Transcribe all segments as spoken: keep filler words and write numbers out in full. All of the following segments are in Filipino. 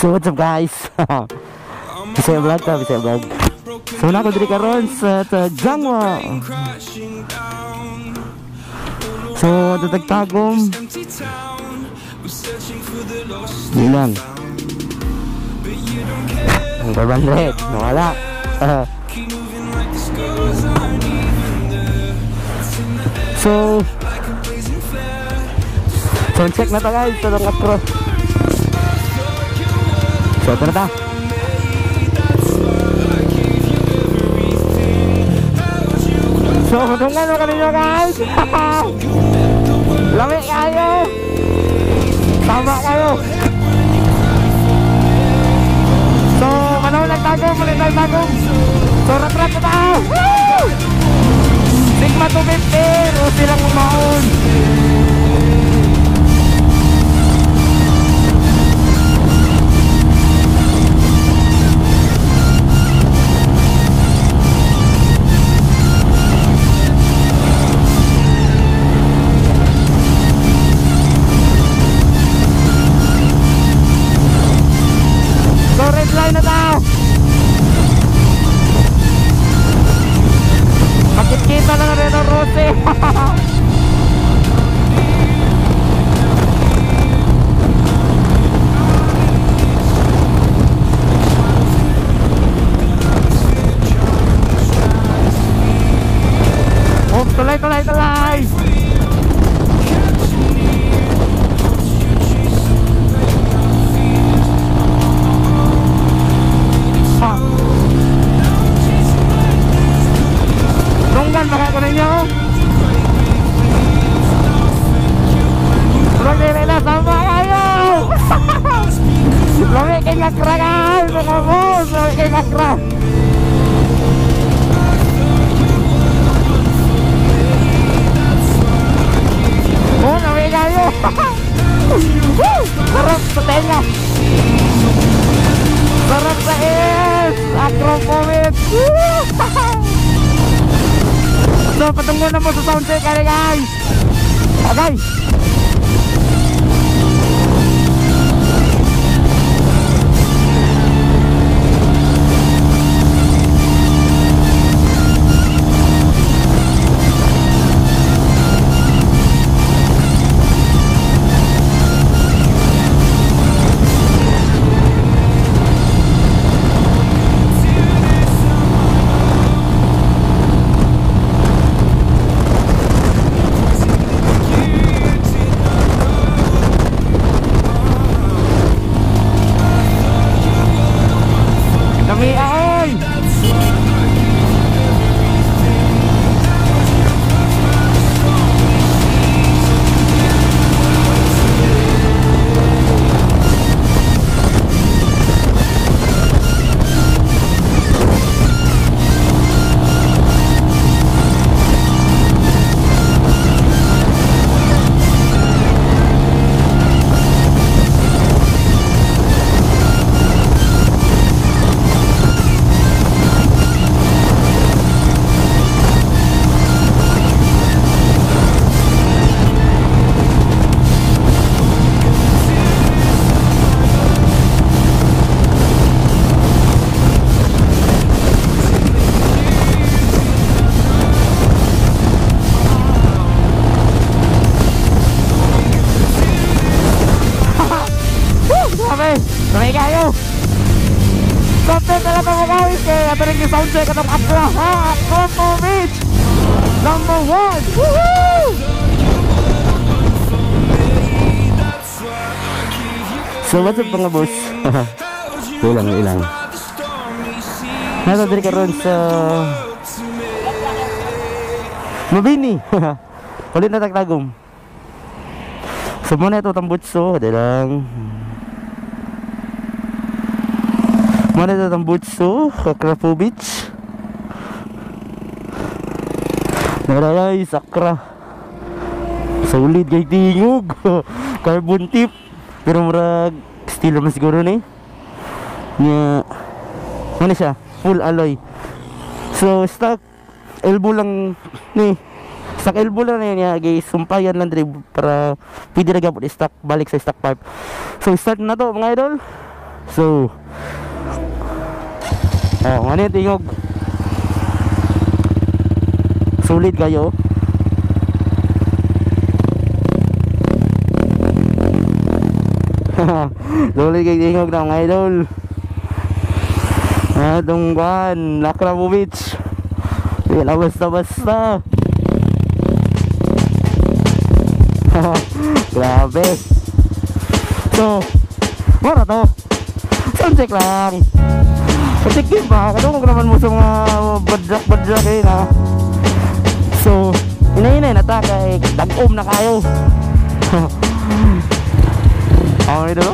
So what's up guys? Bisaya vlog ka, Bisaya vlog. So na ko diri karon sa Jangwa. So tatagtagom. Bilang. Ang five hundred, nawala. Uh, so So check na to guys sa Akra. So ito na ta. So kutungan mo kanino guys. Lami kayo. Tama kayo. So manahon nagtagong, muli nagtagong. So rat-rat na ta. Sigma two fifty o silang umaon. Line na tao. Makikita na rin ang rose. Oh, tulay, tulay, tulay. Tunggan baka ko ninyo. Lagi na sama kayo. Lagi kay Akra guys, mga boss, lagi kay Akra. Oh, lagi kayo. Sarap sa tenga. Sarap sa is. Akra moment. So patunggo na po sa sound check kaya guys. Okay. Sampai kayo. Sampai talaga mo guys. Kaya ito rin yung sound check atong Akra. Akra Beach number one. Woohoo! So what's up mga boss? Ilang ilang. Nasa diri karon sa Mabini. Kulit na tagtagom. So muna ito tambutso. Dalang mana ito tambutso, Akra Beach. Nagalay sa Akra. Solid kay tingog. Carbon tip. Pero murag steel naman siguro ni. Nya ano siya? Full alloy. So stock elbow lang ni. Stock elbow lang na niya guys. Sumpayan lang diri para pwede na gapon i-stock balik sa stock pipe. So start na to mga idol. So oh, ano yung tingog? Sulit kayo. Sulit kayo tingog na mga idol. Atong kan Akra Beach. Wala basta-basta. Grabe. So wala to. Sound check lang. Check din ba? Kadung naman mo sa mga badrak-badrak eh na. So inay-inay na ta kay tag-om na kayo. Okay dito.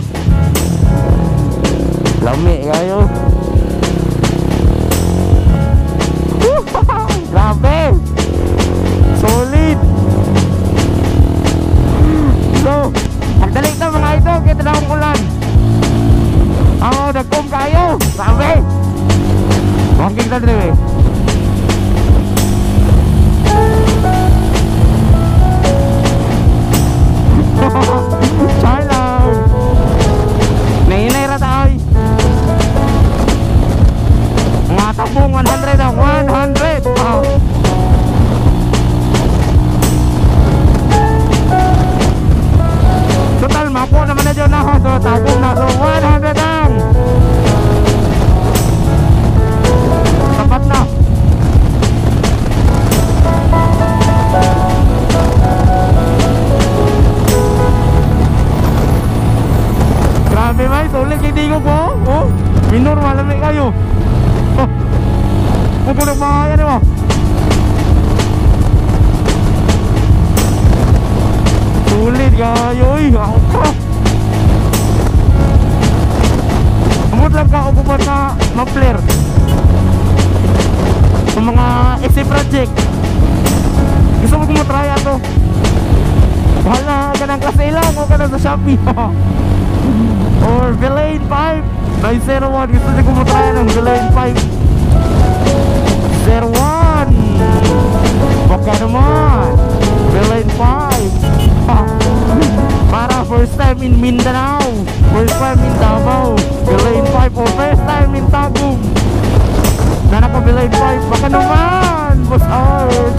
Lami kayo. Grabe. Solid. So magdalik na mga ito. Kita na akong ulan. Ako nag-om kayo. Grabe. Walking na dito eh. Char lang. Nainay ratay. Mga tabong one hundred ang one hundred. Oh. Total mapo naman na dyan ako. So tabong na. So one hundred ang. Tapat na. Grabe ba? Sulit kay Dingo ko. Oh, minor malamig kayo. Oh, putulog mga yan mo. Sulit kayo. Uy, ako ka. Amot lang ka upupan na Muffler sa mga essay project. Gusto mo kung matry ato. Bahala ka ng klase lang o ka na sa Shopee. Or Villain five nine zero one. Gusto niyo kung matry ng Villain five zero one. Baka naman Villain five. Para first time in Mindanao, first time in Davao, Villain five. Or first time in Tagum na naka Villain five. Baka naman Boss Art.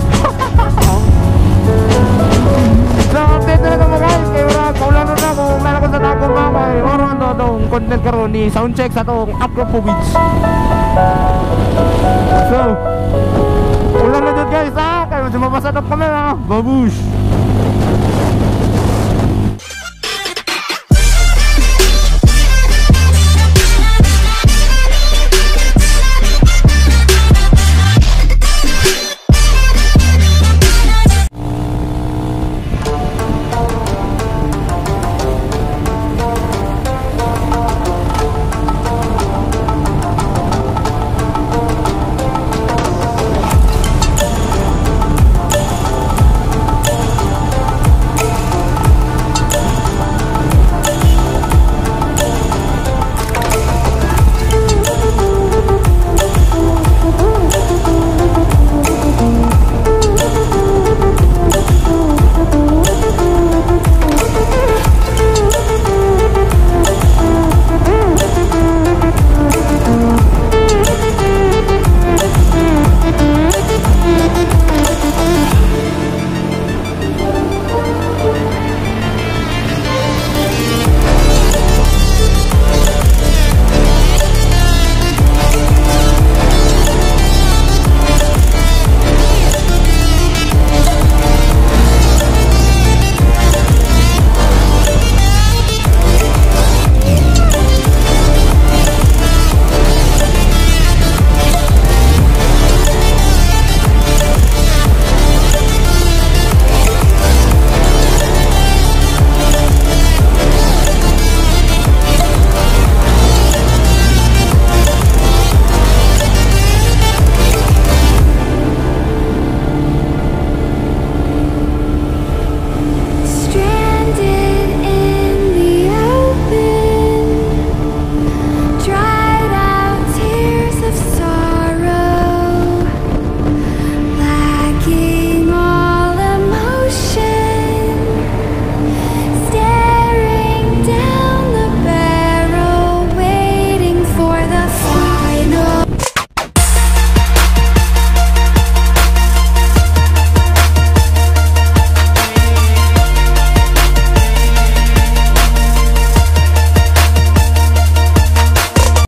So update na lang mga guys. Kaya wala kaulan na kung meron ko sa Tagum mga kay oron na itong content karon ni soundcheck sa itong Akra Beach. So ulan na dyan guys ha. Kaya medyo mapasadap kami ha. Babush.